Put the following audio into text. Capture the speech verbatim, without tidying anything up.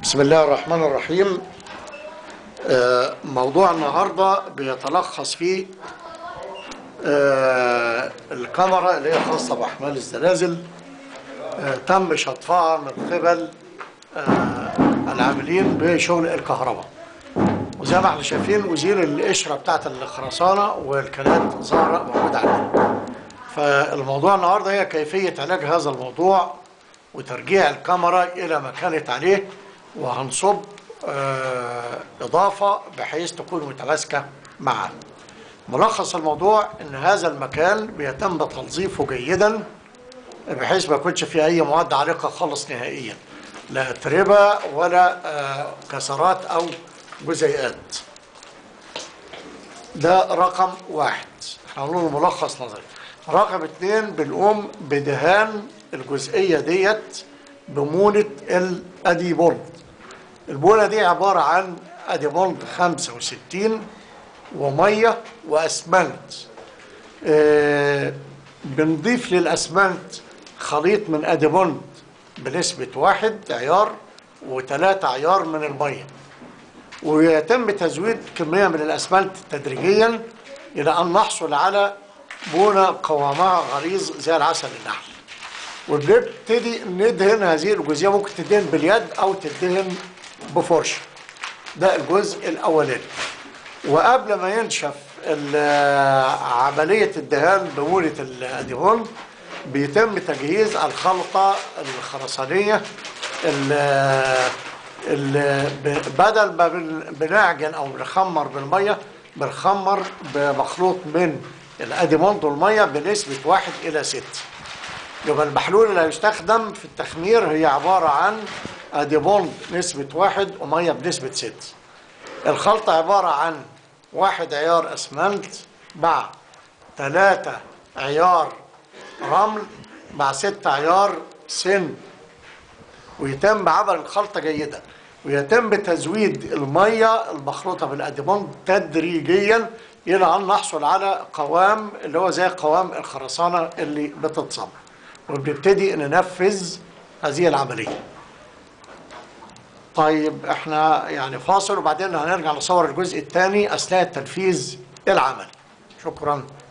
بسم الله الرحمن الرحيم. موضوع النهارده بيتلخص في الكاميرا اللي هي خاصة بأحمال الزلازل، تم شطفها من قبل العاملين بشغل الكهرباء، وزي ما احنا شايفين وزير القشرة بتاعت الخرسانة والكنات ظاهرة موجودة عندنا. فالموضوع النهارده هي كيفية علاج هذا الموضوع وترجيع الكاميرا إلى ما كانت عليه، وهنصب آه إضافة بحيث تكون متماسكة معا. ملخص الموضوع إن هذا المكان بيتم تنظيفه جيدا بحيث ما يكونش فيه أي مواد عالقة خالص نهائيا، لا أتربة ولا آه كسرات أو جزيئات. ده رقم واحد، احنا هنقول ملخص نظري. رقم اتنين، بنقوم بدهان الجزئية ديت بمونة الأديبولد. البونة دي عبارة عن أديبولد خمسة وستين ومية وأسمنت. آه بنضيف للأسمنت خليط من أديبولد بنسبة واحد عيار وثلاثة عيار من المية، ويتم تزويد كمية من الأسمنت تدريجيا إلى أن نحصل على بونة قوامها غليظ زي العسل النحل. وبنبتدي ندهن هذه الجزئية، ممكن تدهن باليد أو تدهن بفرشة. ده الجزء الأولاني. وقبل ما ينشف عملية الدهان بمونة الأديبولد بيتم تجهيز الخلطة الخرسانية اللي بدل ما بنعجن أو بنخمر بالمية، بنخمر بمخلوط من الأديبولد والمية بنسبة واحد إلى ست. يبقى المحلول اللي هيستخدم في التخمير هي عبارة عن أديبولد نسبة واحد ومية بنسبة ست. الخلطة عبارة عن واحد عيار أسمنت مع ثلاثة عيار رمل مع ستة عيار سن، ويتم عمل الخلطة جيدا، ويتم تزويد المية المخلوطة بالأديبولد تدريجيا إلى أن نحصل على قوام اللي هو زي قوام الخرسانة اللي بتتصب، وبنبتدي ننفذ هذه العملية. طيب احنا يعني فاصل وبعدين هنرجع نصور الجزء الثاني أثناء التنفيذ العملي. شكرا.